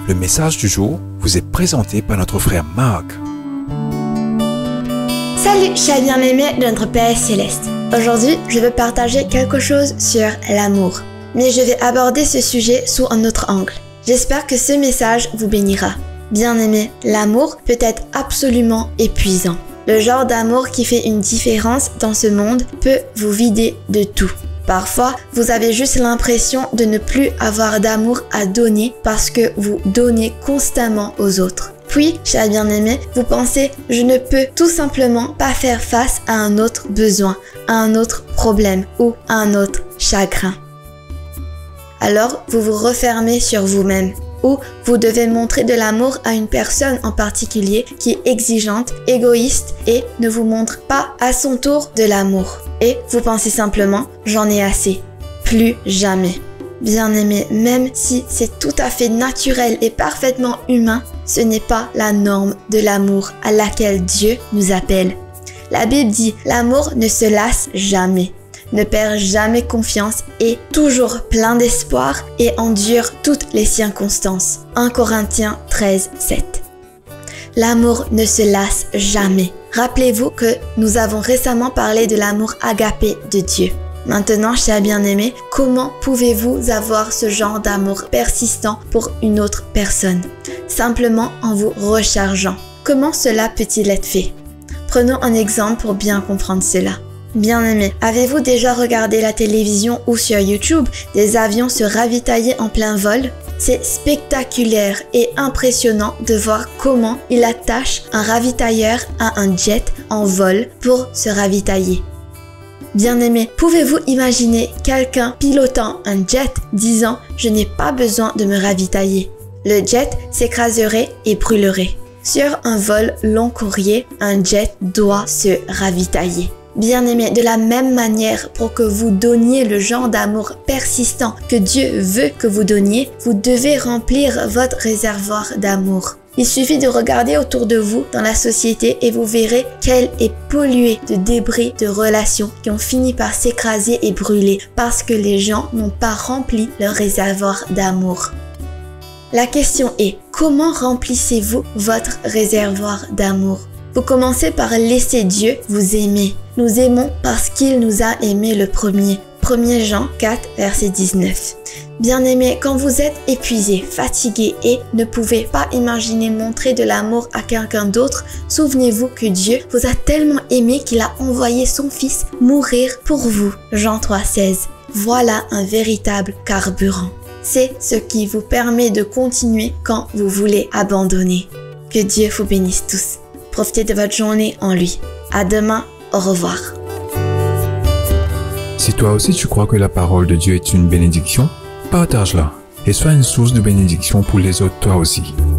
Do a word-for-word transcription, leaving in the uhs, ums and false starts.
Le message du jour vous est présenté par notre frère Marc. Salut, chers bien-aimés de notre Père Céleste. Aujourd'hui, je veux partager quelque chose sur l'amour. Mais je vais aborder ce sujet sous un autre angle. J'espère que ce message vous bénira. Bien-aimés, l'amour peut être absolument épuisant. Le genre d'amour qui fait une différence dans ce monde peut vous vider de tout. Parfois, vous avez juste l'impression de ne plus avoir d'amour à donner parce que vous donnez constamment aux autres. Puis, chers bien-aimés, vous pensez « je ne peux tout simplement pas faire face à un autre besoin, à un autre problème ou à un autre chagrin ». Alors, vous vous refermez sur vous-même. Ou vous devez montrer de l'amour à une personne en particulier qui est exigeante, égoïste et ne vous montre pas à son tour de l'amour. Et vous pensez simplement « j'en ai assez ». Plus jamais. Bien-aimé, même si c'est tout à fait naturel et parfaitement humain, ce n'est pas la norme de l'amour à laquelle Dieu nous appelle. La Bible dit « l'amour ne se lasse jamais ». Ne perd jamais confiance, est toujours plein d'espoir et endure toutes les circonstances. un Corinthiens treize, sept. L'amour ne se lasse jamais. Rappelez-vous que nous avons récemment parlé de l'amour agapé de Dieu. Maintenant, chers bien-aimés, comment pouvez-vous avoir ce genre d'amour persistant pour une autre personne? Simplement en vous rechargeant. Comment cela peut-il être fait? Prenons un exemple pour bien comprendre cela. Bien-aimés, avez-vous déjà regardé la télévision ou sur YouTube des avions se ravitailler en plein vol? C'est spectaculaire et impressionnant de voir comment il attache un ravitailleur à un jet en vol pour se ravitailler. Bien-aimés, pouvez-vous imaginer quelqu'un pilotant un jet disant « je n'ai pas besoin de me ravitailler ». Le jet s'écraserait et brûlerait. Sur un vol long courrier, un jet doit se ravitailler. Bien-aimés, de la même manière, pour que vous donniez le genre d'amour persistant que Dieu veut que vous donniez, vous devez remplir votre réservoir d'amour. Il suffit de regarder autour de vous dans la société et vous verrez qu'elle est polluée de débris de relations qui ont fini par s'écraser et brûler parce que les gens n'ont pas rempli leur réservoir d'amour. La question est, comment remplissez-vous votre réservoir d'amour? Vous commencez par laisser Dieu vous aimer. Nous aimons parce qu'il nous a aimés le premier. premier Jean quatre, verset dix-neuf. Bien-aimés, quand vous êtes épuisé, fatigué et ne pouvez pas imaginer montrer de l'amour à quelqu'un d'autre, souvenez-vous que Dieu vous a tellement aimé qu'il a envoyé son Fils mourir pour vous. Jean trois, seize. Voilà un véritable carburant. C'est ce qui vous permet de continuer quand vous voulez abandonner. Que Dieu vous bénisse tous. Profitez de votre journée en lui. À demain, au revoir. Si toi aussi tu crois que la parole de Dieu est une bénédiction, partage-la et sois une source de bénédiction pour les autres toi aussi.